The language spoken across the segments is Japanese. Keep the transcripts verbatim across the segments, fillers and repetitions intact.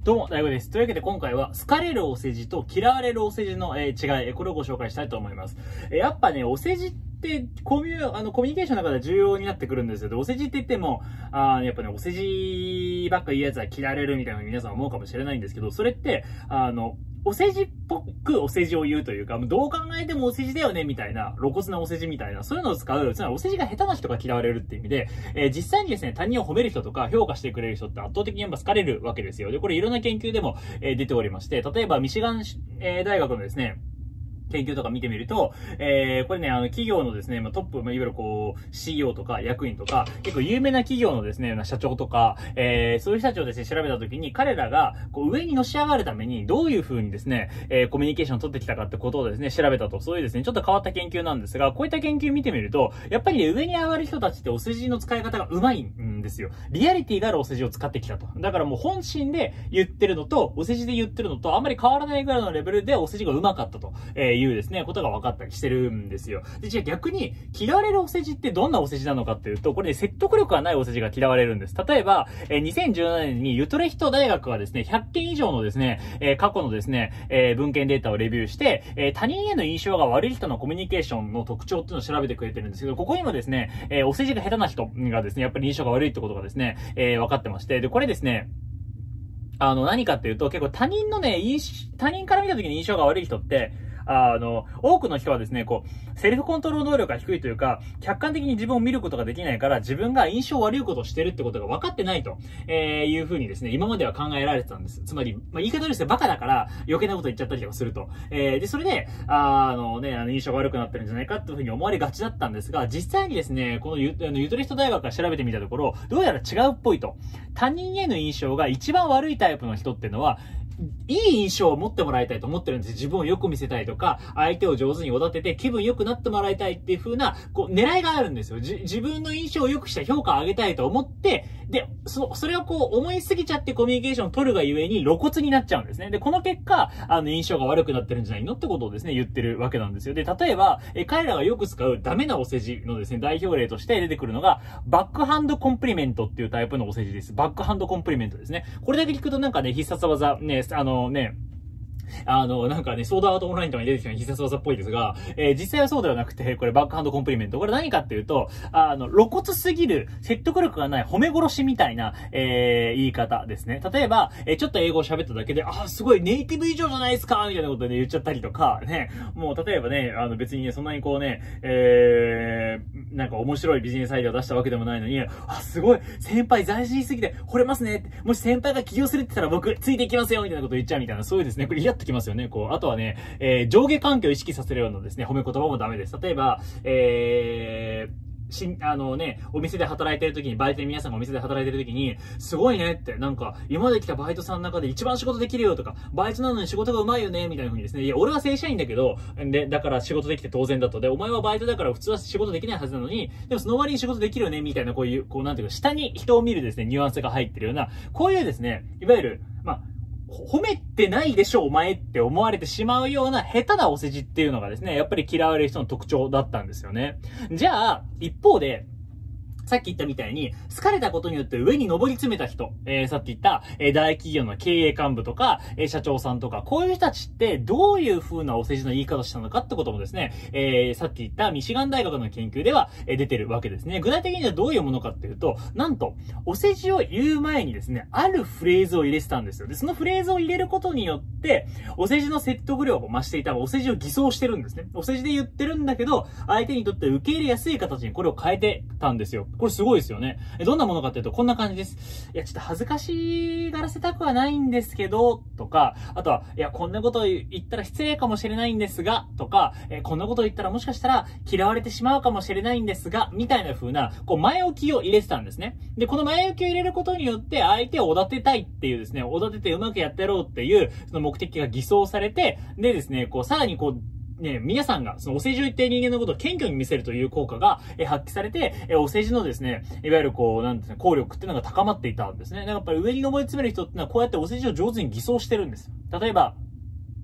どうも、大悟です。というわけで今回は、好かれるお世辞と嫌われるお世辞の、えー違い、これをご紹介したいと思います。えーやっぱね、お世辞って、コミュ、あの、コミュニケーションの中で重要になってくるんですよ。で、お世辞って言っても、あやっぱね、お世辞ばっか言うやつは嫌われるみたいなふうに皆さん思うかもしれないんですけど、それって、あの、お世辞っぽくお世辞を言うというか、どう考えてもお世辞だよね、みたいな、露骨なお世辞みたいな、そういうのを使う、つまりお世辞が下手な人が嫌われるっていう意味で、えー、実際にですね、他人を褒める人とか評価してくれる人って圧倒的にやっぱ好かれるわけですよ。で、これいろんな研究でも、えー、出ておりまして、例えばミシガン、えー、大学のですね、研究とか見てみると、えー、これね、あの、企業のですね、まあ、トップ、まあ、いわゆるこう、シーイーオー とか役員とか、結構有名な企業のですね、社長とか、えー、そういう人たちをですね、調べたときに、彼らが、こう、上にのし上がるために、どういう風にですね、えー、コミュニケーションを取ってきたかってことをですね、調べたと。そういうですね、ちょっと変わった研究なんですが、こういった研究見てみると、やっぱりね、上に上がる人たちってお世辞の使い方が上手いんですよ。リアリティがあるお世辞を使ってきたと。だからもう本心で言ってるのと、お世辞で言ってるのと、あんまり変わらないぐらいのレベルでお世辞が上手かったというですね、ことが分かったりしてるんですよ。で、じゃあ逆に、嫌われるお世辞ってどんなお世辞なのかっていうと、これね、説得力がないお世辞が嫌われるんです。例えば、えー、にせんじゅうななねんにユトレヒト大学がですね、ひゃっけん以上のですね、えー、過去のですね、えー、文献データをレビューして、えー、他人への印象が悪い人のコミュニケーションの特徴っていうのを調べてくれてるんですけど、ここにもですね、えー、お世辞が下手な人がですね、やっぱり印象が悪いってことがですね、えー、分かってまして、で、これですね、あの、何かっていうと、結構他人のね、印、他人から見た時に印象が悪い人って、あの、多くの人はですね、こう、セルフコントロール能力が低いというか、客観的に自分を見ることができないから、自分が印象悪いことをしてるってことが分かってないと、えー、いうふうにですね、今までは考えられてたんです。つまり、まあ、言い方としてバカだから余計なこと言っちゃったりとかすると。えー、で、それで、あのね、あの、印象が悪くなってるんじゃないかっていうふうに思われがちだったんですが、実際にですね、このユ、あのユトレヒト大学が調べてみたところ、どうやら違うっぽいと。他人への印象が一番悪いタイプの人っていうのは、いい印象を持ってもらいたいと思ってるんです。自分をよく見せたいとか、相手を上手におだてて気分良くなってもらいたいっていう風な、こう、狙いがあるんですよ。じ、自分の印象を良くした評価を上げたいと思って、で、そ、それをこう、思いすぎちゃってコミュニケーションを取るがゆえに露骨になっちゃうんですね。で、この結果、あの、印象が悪くなってるんじゃないのってことをですね、言ってるわけなんですよ。で、例えば、え、彼らがよく使うダメなお世辞のですね、代表例として出てくるのが、バックハンドコンプリメントっていうタイプのお世辞です。バックハンドコンプリメントですね。これだけ聞くとなんかね、必殺技、ね、あのね、あの、なんかね、ソードアートオンラインとかに出てきた必殺技っぽいですが、えー、実際はそうではなくて、これバックハンドコンプリメント。これ何かっていうと、あの、露骨すぎる、説得力がない褒め殺しみたいな、えー、言い方ですね。例えば、えー、ちょっと英語を喋っただけで、あー、すごいネイティブ以上じゃないですかみたいなことで言っちゃったりとか、ね、もう例えばね、あの別にね、そんなにこうね、えー、なんか面白いビジネスアイデアを出したわけでもないのに、あ、すごい、先輩斬新すぎて惚れますねって、もし先輩が起業するって言ったら僕、ついていきますよみたいなこと言っちゃうみたいな、そういうですね、これ嫌ってきますよね。こう、あとはね、えー、上下関係を意識させるようなですね、褒め言葉もダメです。例えば、えー、し、あのね、お店で働いてる時に、バイトで皆さんがお店で働いてる時に、すごいねって、なんか、今まで来たバイトさんの中で一番仕事できるよとか、バイトなのに仕事が上手いよね、みたいな風にですね、いや、俺は正社員だけど、で、だから仕事できて当然だと。で、お前はバイトだから普通は仕事できないはずなのに、でもその割に仕事できるよね、みたいな、こういう、こう、なんていうか、下に人を見るですね、ニュアンスが入ってるような、こういうですね、いわゆる、まあ、褒めてないでしょお前って思われてしまうような下手なお世辞っていうのがですね、やっぱり嫌われる人の特徴だったんですよね。じゃあ、一方で、さっき言ったみたいに、好かれたことによって上に上り詰めた人、えー、さっき言った、えー、大企業の経営幹部とか、えー、社長さんとか、こういう人たちってどういう風なお世辞の言い方をしたのかってこともですね、えー、さっき言ったミシガン大学の研究では、えー、出てるわけですね。具体的にはどういうものかっていうと、なんと、お世辞を言う前にですね、あるフレーズを入れてたんですよ。で、そのフレーズを入れることによって、お世辞の説得力を増していたお世辞を偽装してるんですね。お世辞で言ってるんだけど、相手にとって受け入れやすい形にこれを変えてたんですよ。これすごいですよね。どんなものかっていうと、こんな感じです。いや、ちょっと恥ずかしがらせたくはないんですけど、とか、あとは、いや、こんなこと言ったら失礼かもしれないんですが、とか、えこんなこと言ったらもしかしたら嫌われてしまうかもしれないんですが、みたいな風な、こう、前置きを入れてたんですね。で、この前置きを入れることによって、相手をおだてたいっていうですね、おだててうまくやってやろうっていう、その目的が偽装されて、でですね、こう、さらにこう、ね、皆さんが、そのお世辞を言っている人間のことを謙虚に見せるという効果が、え、発揮されて、え、お世辞のですね、いわゆるこう、なんですね、効力っていうのが高まっていたんですね。だからやっぱり上に上り詰める人ってのは、こうやってお世辞を上手に偽装してるんです。例えば、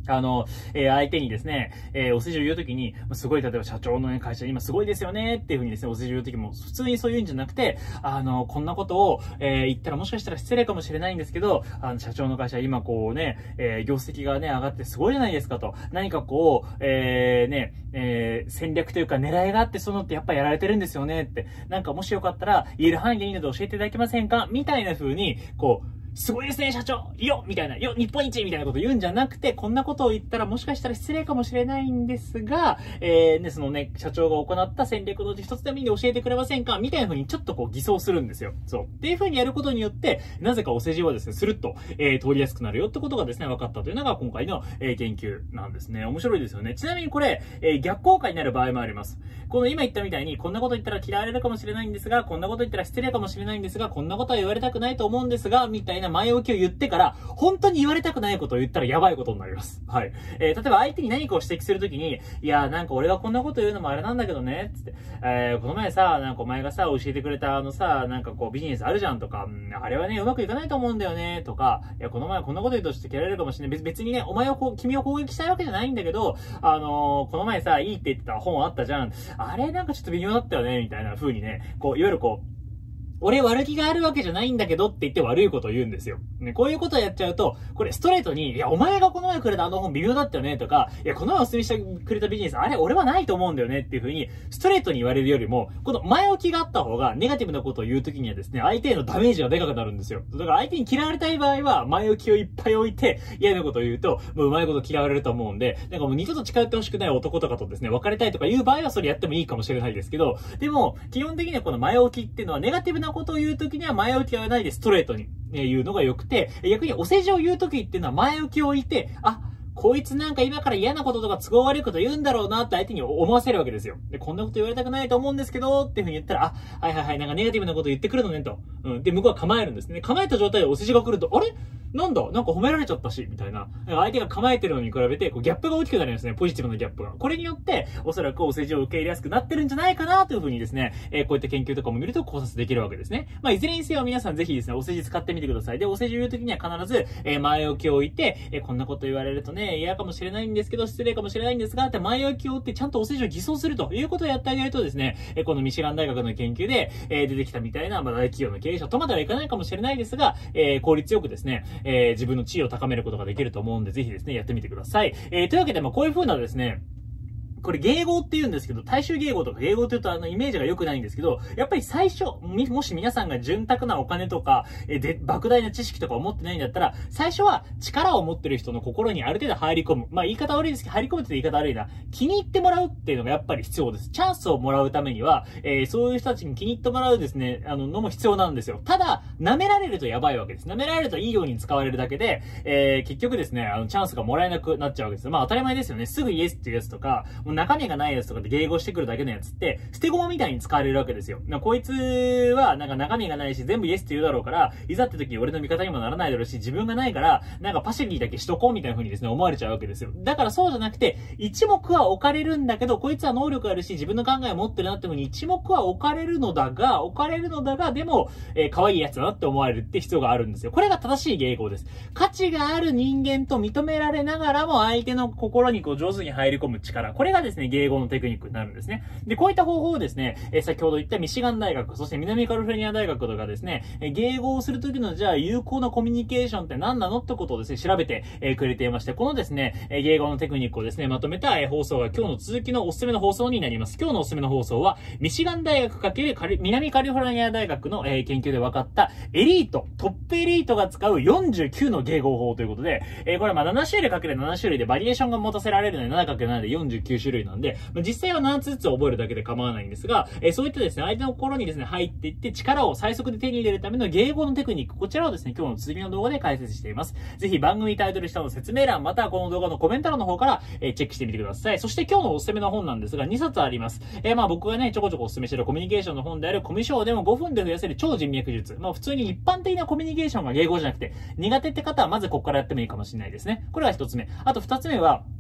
あの、えー、相手にですね、えー、お世辞を言うときに、すごい、例えば社長の、ね、会社今すごいですよねっていうふうにですね、お世辞を言うときも、普通にそういうんじゃなくて、あの、こんなことを、えー、言ったらもしかしたら失礼かもしれないんですけど、あの、社長の会社今こうね、えー、業績がね、上がってすごいじゃないですかと。何かこう、えー、ね、えー、戦略というか狙いがあって、そのってやっぱやられてるんですよねって。なんかもしよかったら、言える範囲でいいので教えていただけませんかみたいな風に、こう、すごいですね、社長よみたいな、よ日本一みたいなこと言うんじゃなくて、こんなことを言ったらもしかしたら失礼かもしれないんですが、えー、ね、そのね、社長が行った戦略のうち一つでもいいんで教えてくれませんかみたいな風にちょっとこう偽装するんですよ。そう。っていう風にやることによって、なぜかお世辞はですね、スルッと、えー、通りやすくなるよってことがですね、分かったというのが今回の、えー、研究なんですね。面白いですよね。ちなみにこれ、えー、逆効果になる場合もあります。この今言ったみたいに、こんなこと言ったら嫌われるかもしれないんですが、こんなこと言ったら失礼かもしれないんですが、こんなことは言われたくないと思うんですが、みたいな前置きを言ってから、本当に言われたくないことを言ったらやばいことになります。はい。えー、例えば相手に何かを指摘するときに、いや、なんか俺がこんなこと言うのもあれなんだけどね、つって、えー、この前さ、なんかお前がさ、教えてくれたあのさ、なんかこうビジネスあるじゃんとか、あれはね、うまくいかないと思うんだよね、とか、いや、この前こんなこと言うとちょっと嫌われるかもしれない。別別にね、お前をこう、君を攻撃したいわけじゃないんだけど、あのー、この前さ、いいって言ってた本あったじゃん。あれなんかちょっと微妙だったよね、みたいな風にね、こう、いわゆるこう、俺悪気があるわけじゃないんだけどって言って悪いことを言うんですよ。ね、こういうことをやっちゃうと、これストレートに、いや、お前がこの前くれたあの本微妙だったよねとか、いや、この前お勧めしてくれたビジネス、あれ俺はないと思うんだよねっていう風に、ストレートに言われるよりも、この前置きがあった方が、ネガティブなことを言うときにはですね、相手へのダメージがでかくなるんですよ。だから相手に嫌われたい場合は、前置きをいっぱい置いて、嫌なことを言うと、もううまいこと嫌われると思うんで、なんかもう二度と近寄ってほしくない男とかとですね、別れたいとかいう場合はそれやってもいいかもしれないですけど、でも、基本的にはこの前置きっていうのは、ネガティブなことを言うときには、前置きはないでストレートに言うのが良くて、逆にお世辞を言うときっていうのは前置きを置いて、あ、こいつなんか今から嫌なこととか都合悪いこと言うんだろうなって相手に思わせるわけですよ。で、こんなこと言われたくないと思うんですけど、っていうふうに言ったら、あ、はいはいはい、なんかネガティブなこと言ってくるのねと。うん。で、向こうは構えるんですね。構えた状態でお世辞が来ると、あれなんだなんか褒められちゃったし、みたいな。相手が構えてるのに比べて、こうギャップが大きくなりますね。ポジティブなギャップが。これによって、おそらくお世辞を受け入れやすくなってるんじゃないかなというふうにですね、えー、こういった研究とかも見ると考察できるわけですね。まあ、いずれにせよ皆さんぜひですね、お世辞使ってみてください。で、お世辞を言うときには必ず、えー、前置きを置いて、えー、こんなこと言われるとね、嫌かもしれないんですけど、失礼かもしれないんですが、って前置きを置ってちゃんとお世辞を偽装するということをやってあげるとですね、えー、このミシガン大学の研究で、えー、出てきたみたいな、まあ、大企業の経営者とまではいかないかもしれないですが、えー、効率よくですね、えー、自分の地位を高めることができると思うんで、ぜひですね、やってみてください。えー、というわけで、まあ、こういう風なですね、これ迎合って言うんですけど、大衆迎合とか迎合って言うとあのイメージが良くないんですけど、やっぱり最初、もし皆さんが潤沢なお金とか、えで、莫大な知識とかを持ってないんだったら、最初は力を持ってる人の心にある程度入り込む。まあ言い方悪いですけど、入り込むって言い方悪いな。気に入ってもらうっていうのがやっぱり必要です。チャンスをもらうためには、えー、そういう人たちに気に入ってもらうですね、あの、のも必要なんですよ。ただ、舐められるとやばいわけです。舐められるといいように使われるだけで、えー、結局ですね、あの、チャンスがもらえなくなっちゃうわけです。まあ当たり前ですよね。すぐイエスっていうやつとか、もう中身がないやつとかで迎合してくるだけのやつって、捨て駒みたいに使われるわけですよ。なこいつは、なんか中身がないし、全部イエスって言うだろうから、いざって時に俺の味方にもならないだろうし、自分がないから、なんかパシリだけしとこうみたいな風にですね、思われちゃうわけですよ。だからそうじゃなくて、一目は置かれるんだけど、こいつは能力あるし、自分の考えを持ってるなって風に一目は置かれるのだが、置かれるのだが、でも、えー、可愛いやつだなって思われるって必要があるんですよ。これが正しい迎合です。価値がある人間と認められながらも、相手の心にこう上手に入り込む力。これがですね、迎合のテクニックになるんですね。で、こういった方法をですね、えー、先ほど言ったミシガン大学、そして南カリフォルニア大学とかですね、えー、迎合するときのじゃあ有効なコミュニケーションって何なのってことをですね、調べて、えー、くれていまして、このですね、えー、迎合のテクニックをですね、まとめた、えー、放送が今日の続きのおすすめの放送になります。今日のおすすめの放送は、ミシガン大学×カリ南カリフォルニア大学の、えー、研究で分かったエリート、トップエリートが使うよんじゅうきゅうの迎合法ということで、えー、これはまあなな種類 ×なな 種類でバリエーションが持たせられるので ななかけるなな でよんじゅうきゅう種類なんで、まあ、実際はななつずつ覚えるだけで構わないんですが、えー、そういったですね、相手の心にですね、入っていって力を最速で手に入れるための迎合のテクニック、こちらをですね、今日の続きの動画で解説しています。ぜひ番組タイトル下の説明欄、またはこの動画のコメント欄の方から、えー、チェックしてみてください。そして今日のおすすめの本なんですが、にさつあります。えー、まあ僕がね、ちょこちょこおすすめしているコミュニケーションの本であるコミュ障でもごふんで増やせる超人脈術。まあ普通に一般的なコミュニケーションが迎合じゃなくて、苦手って方はまずここからやってもいいかもしれないですね。これが一つ目。あと二つ目は、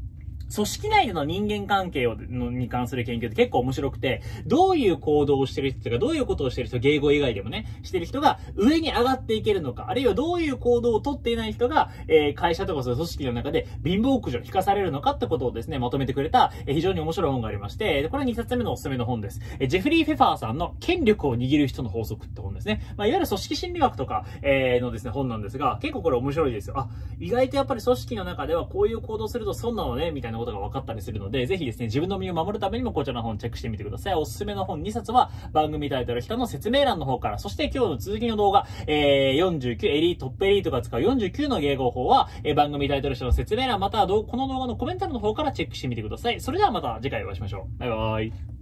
組織内での人間関係をのに関する研究って結構面白くて、どういう行動をしてる人とか、どういうことをしてる人、迎合以外でもね、してる人が上に上がっていけるのか、あるいはどういう行動をとっていない人が、えー、会社とかそういう組織の中で貧乏駆除、引かされるのかってことをですね、まとめてくれた、えー、非常に面白い本がありまして、これはにさつめのおすすめの本です。えー、ジェフリー・フェファーさんの権力を握る人の法則って本ですね。まあ、いわゆる組織心理学とか、えー、のですね、本なんですが、結構これ面白いですよ。あ、意外とやっぱり組織の中ではこういう行動すると損なのね、みたいなことが分かったりするので、ぜひですね、自分の身を守るためにもこちらの本チェックしてみてください。おすすめの本にさつは番組タイトル下の説明欄の方から、そして今日の続きの動画、えー、よんじゅうきゅうエリートップエリートが使うよんじゅうきゅうの迎合法は、えー、番組タイトル下の説明欄またはこの動画のコメント欄の方からチェックしてみてください。それではまた次回お会いしましょう。バイバーイ。